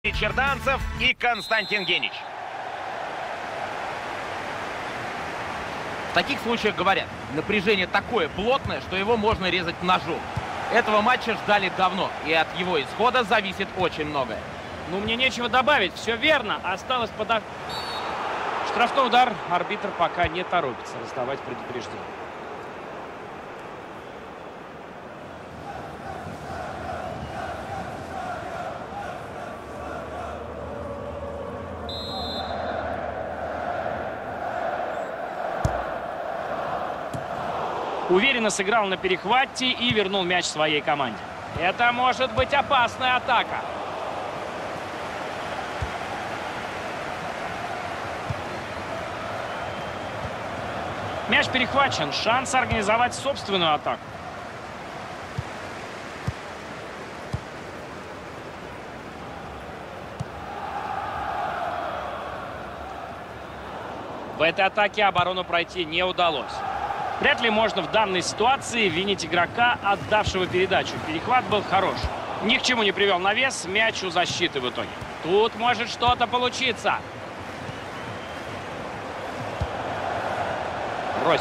Черданцев и Константин Генич. В таких случаях говорят, напряжение такое плотное, что его можно резать ножом. Этого матча ждали давно, и от его исхода зависит очень многое. Ну, мне нечего добавить, все верно. Осталось подать. Штрафной удар. Арбитр пока не торопится раздавать предупреждение. Уверенно сыграл на перехвате и вернул мяч своей команде. Это может быть опасная атака. Мяч перехвачен. Шанс организовать собственную атаку. В этой атаке оборону пройти не удалось. Вряд ли можно в данной ситуации винить игрока, отдавшего передачу. Перехват был хорош. Ни к чему не привел навес. Мяч у защиты в итоге. Тут может что-то получиться. Росси.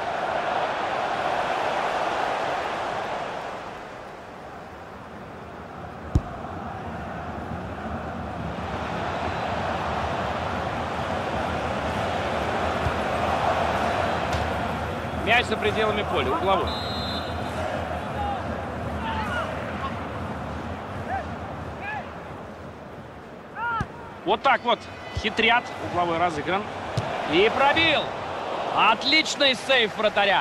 Мяч за пределами поля, угловой. Вот так вот хитрят. Угловой разыгран. И пробил. Отличный сейв вратаря.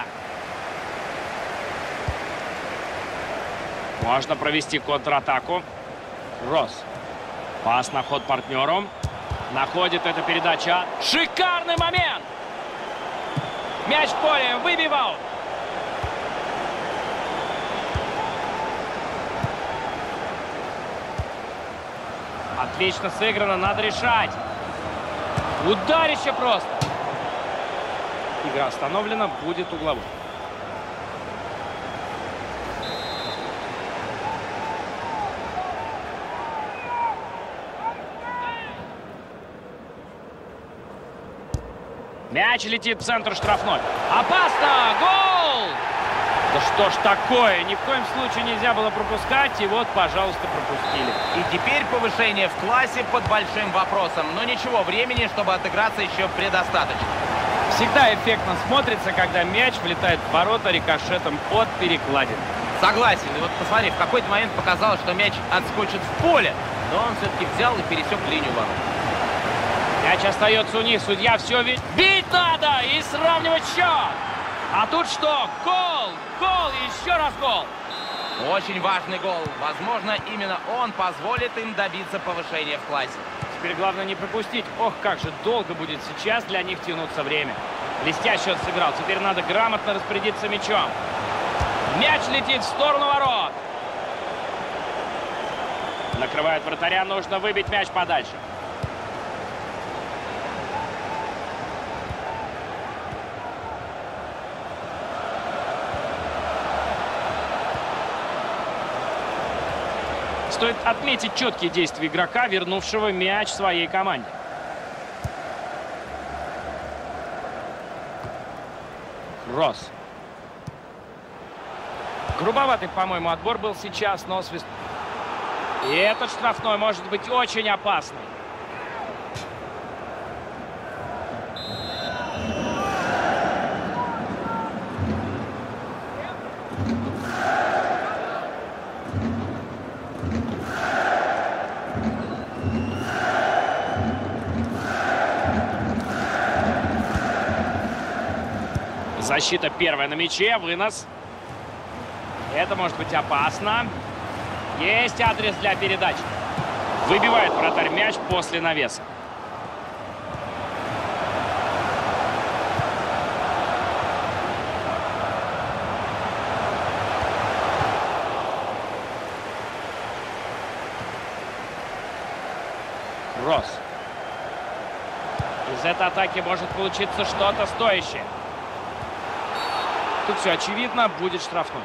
Можно провести контратаку. Росс. Пас на ход партнеру. Находит эта передача. Шикарный момент. Мяч в поле, выбивал. Отлично сыграно, надо решать. Ударище просто. Игра остановлена, будет угловой. Мяч летит в центр штрафной. Опасно! Гол! Да что ж такое? Ни в коем случае нельзя было пропускать. И вот, пожалуйста, пропустили. И теперь повышение в классе под большим вопросом. Но ничего, времени, чтобы отыграться, еще предостаточно. Всегда эффектно смотрится, когда мяч влетает в ворота рикошетом от перекладины. Согласен. И вот посмотри, в какой-то момент показалось, что мяч отскочит в поле. Но он все-таки взял и пересек линию ворот. Мяч остается у них. Судья все видит. Бить надо и сравнивать счет. А тут что? Гол! Гол! И еще раз гол! Очень важный гол. Возможно, именно он позволит им добиться повышения в классе. Теперь главное не пропустить. Ох, как же долго будет сейчас для них тянуться время. Блестяще он сыграл. Теперь надо грамотно распорядиться мячом. Мяч летит в сторону ворот. Накрывает вратаря. Нужно выбить мяч подальше. Стоит отметить четкие действия игрока, вернувшего мяч своей команде. Росс. Грубоватый, по-моему, отбор был сейчас, но свист. И этот штрафной может быть очень опасный. Защита первая на мяче, вынос. Это может быть опасно. Есть адрес для передач. Выбивает вратарь мяч после навеса. Росс. Из этой атаки может получиться что-то стоящее. Тут все очевидно, будет штрафной.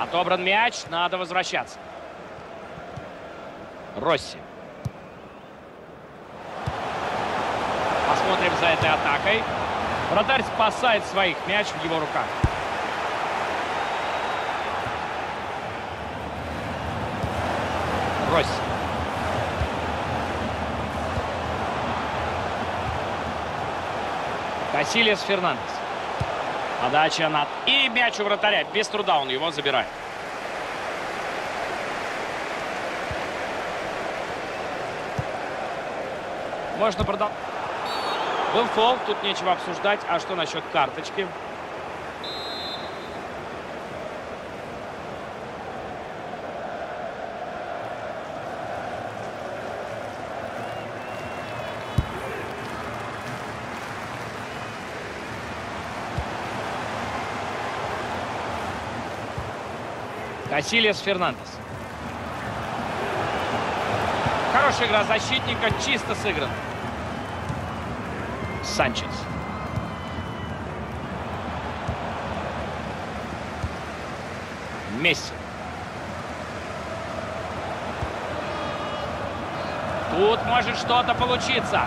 Отобран мяч, надо возвращаться. Росси. Посмотрим за этой атакой. Вратарь спасает своих, мяч в его руках. Росси. Касильяс Фернандес. Подача над... И мяч у вратаря. Без труда он его забирает. Можно продолжать. Был фол, тут нечего обсуждать. А что насчет карточки? Касильяс Фернандес. Хорошая игра защитника, чисто сыграна. Санчес. Месси. Тут может что-то получиться.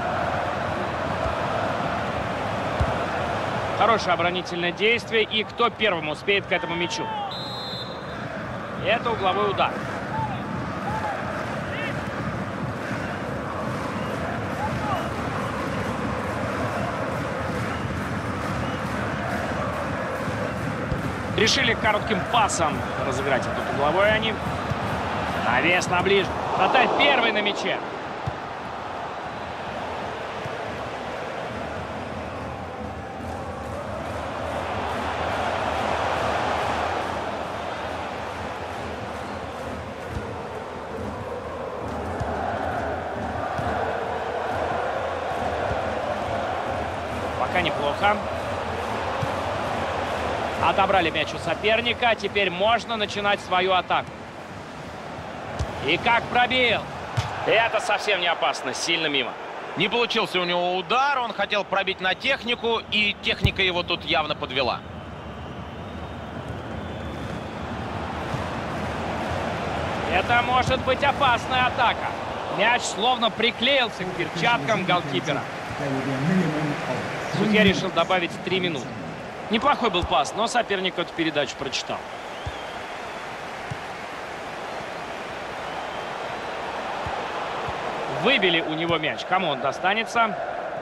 Хорошее оборонительное действие. И кто первым успеет к этому мячу? Это угловой удар. Решили коротким пасом разыграть этот угловой они. Навес на ближний. Вратарь первый на мяче. Пока неплохо. Отобрали мяч у соперника. Теперь можно начинать свою атаку. И как пробил. Это совсем не опасно. Сильно мимо. Не получился у него удар. Он хотел пробить на технику. И техника его тут явно подвела. Это может быть опасная атака. Мяч словно приклеился к перчаткам голкипера. Судья решил добавить 3 минуты. Неплохой был пас, но соперник эту передачу прочитал. Выбили у него мяч. Кому он достанется?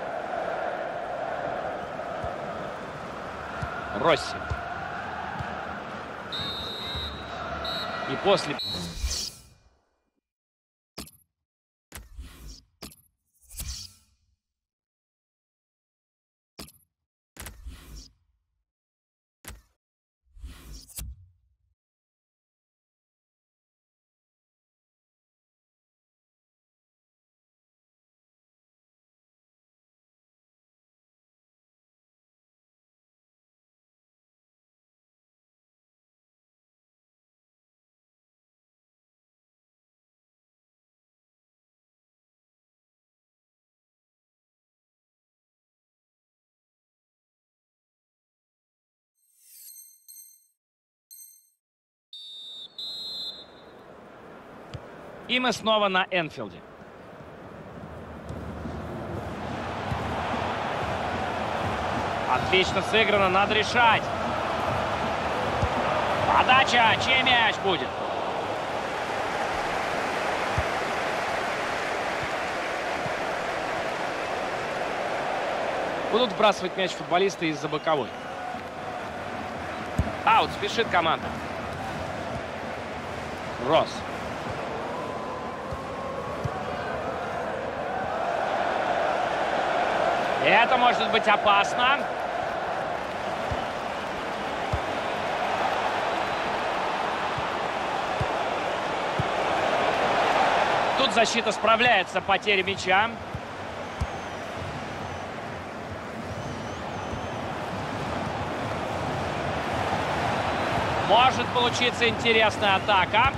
Росси. И после... И мы снова на Энфилде. Отлично сыграно, надо решать. Подача, чей мяч будет? Будут вбрасывать мяч футболисты из-за боковой. Аут, спешит команда. Росс. Это может быть опасно. Тут защита справляется с потерей мяча. Может получиться интересная атака.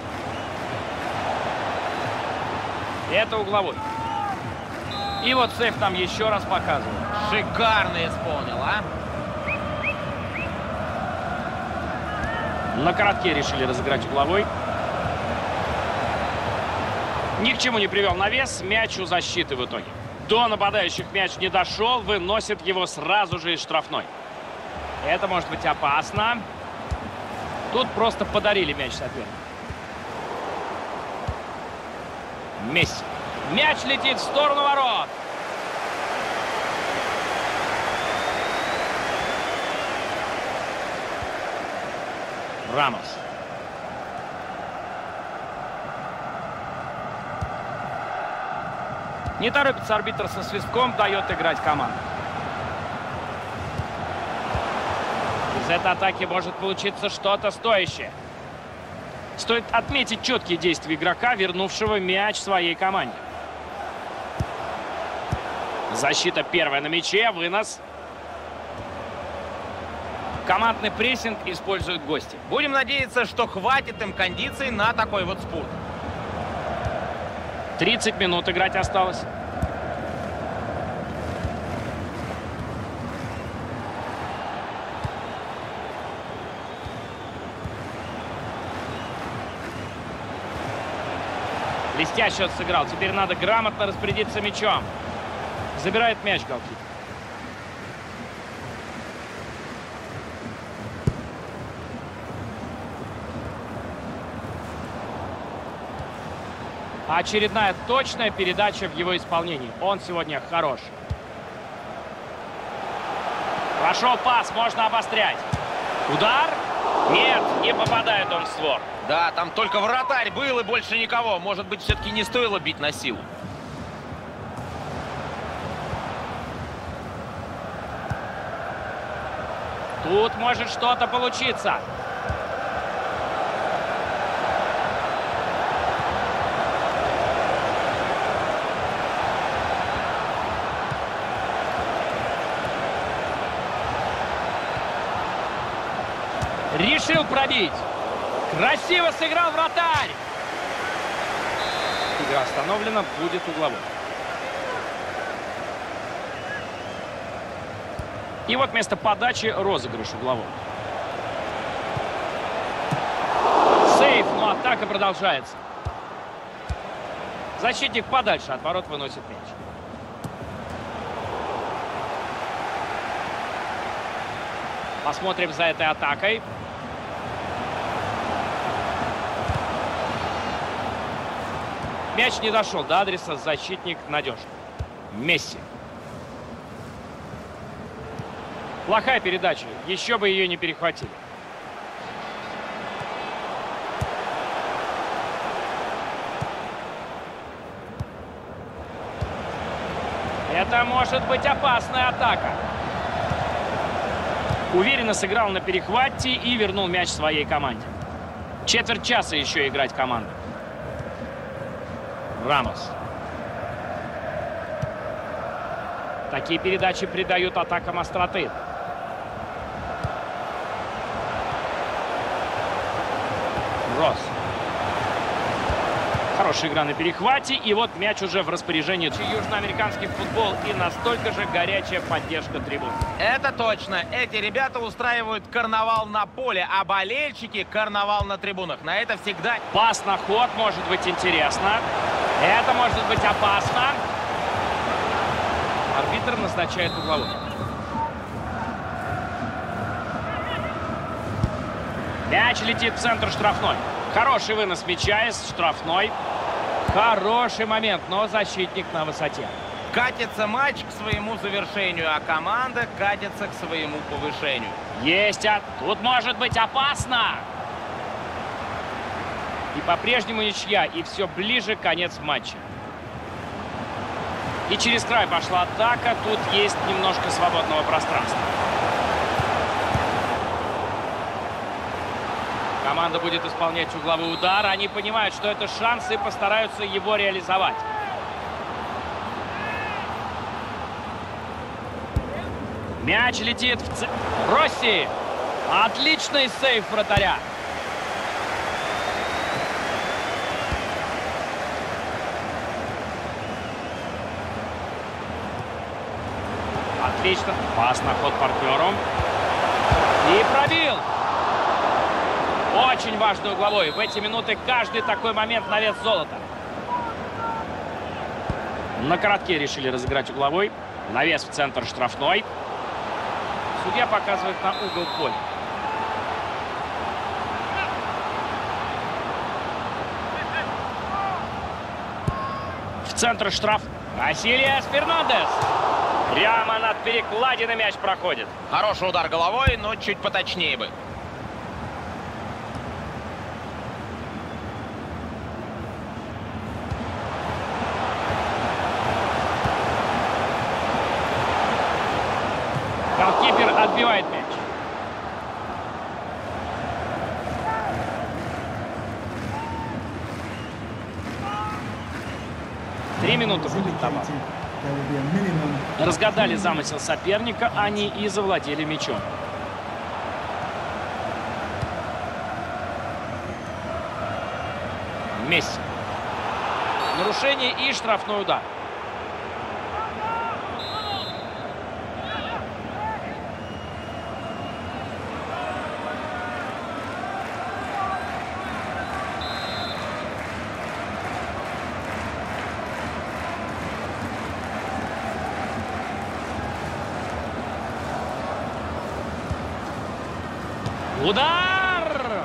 Это угловой. И вот сейф там еще раз показывает. Шикарно исполнил, а? На коротке решили разыграть угловой. Ни к чему не привел навес. Мяч у защиты в итоге. До нападающих мяч не дошел. Выносит его сразу же из штрафной. Это может быть опасно. Тут просто подарили мяч сопернику. Месси. Мяч летит в сторону ворот. Рамос. Не торопится арбитр со свистком, дает играть команду. Из этой атаки может получиться что-то стоящее. Стоит отметить четкие действия игрока, вернувшего мяч своей команде. Защита первая на мяче, вынос. Командный прессинг используют гости. Будем надеяться, что хватит им кондиций на такой вот спорт. 30 минут играть осталось. Блестяще сыграл. Теперь надо грамотно распорядиться мячом. Забирает мяч голкипер. Очередная точная передача в его исполнении. Он сегодня хорош. Прошел пас, можно обострять. Удар? Нет, не попадает он в створ. Да, там только вратарь был и больше никого. Может быть, все-таки не стоило бить на силу. Тут может что-то получиться. Решил пробить. Красиво сыграл вратарь. Игра остановлена, будет угловой. И вот вместо подачи розыгрыш угловой. Сейф, но атака продолжается. Защитник подальше от ворот выносит мяч. Посмотрим за этой атакой. Мяч не дошел до адреса, защитник надежный. Месси. Плохая передача, еще бы ее не перехватили. Это может быть опасная атака. Уверенно сыграл на перехвате и вернул мяч своей команде. Четверть часа еще играть команда. Рамос. Такие передачи придают атакам остроты. Росс. Хорошая игра на перехвате. И вот мяч уже в распоряжении. Южноамериканский футбол и настолько же горячая поддержка трибун. Это точно. Эти ребята устраивают карнавал на поле, а болельщики карнавал на трибунах. На это всегда... Пас на ход может быть интересно. Это может быть опасно. Арбитр назначает угловой. Мяч летит в центр штрафной. Хороший вынос мяча из штрафной. Хороший момент, но защитник на высоте. Катится матч к своему завершению, а команда катится к своему повышению. Есть, тут может быть опасно. И по-прежнему ничья, и все ближе конец матча. И через край пошла атака, тут есть немножко свободного пространства. Команда будет исполнять угловой удар. Они понимают, что это шанс, и постараются его реализовать. Мяч летит в Росси. Отличный сейв вратаря. Отлично. Пас на ход партнеру. И пробил. Очень важный угловой. В эти минуты каждый такой момент на вес золота. На коротке решили разыграть угловой. Навес в центр штрафной. Судья показывает на угол поля. В центр штраф. Касильяс Фернандес. Прямо над перекладиной мяч проходит. Хороший удар головой, но чуть поточнее бы. Голкипер отбивает мяч. Три минуты будет добавлено. Разгадали замысел соперника они и завладели мячом. Месси. Нарушение и штрафной удар. Удар!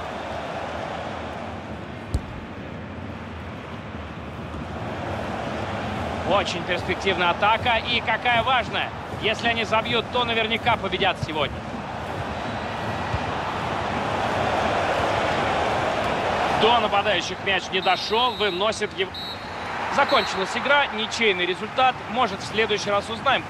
Очень перспективная атака. И какая важная. Если они забьют, то наверняка победят сегодня. До нападающих мяч не дошел. Выносит его. Закончилась игра. Ничейный результат. Может, в следующий раз узнаем.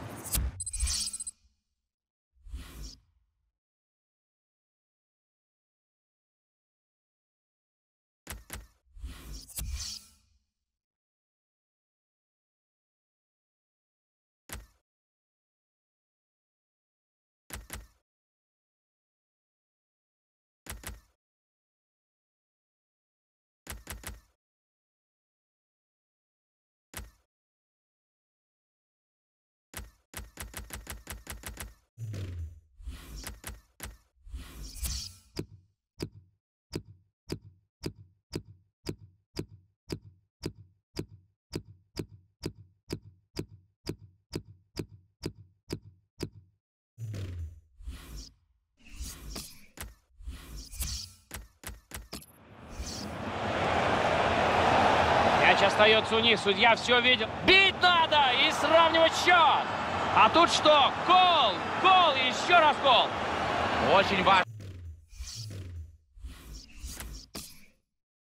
Мяч остается у них. Судья все видел. Бить надо и сравнивать счет. А тут что? Гол! Гол! И еще раз гол! Очень важно.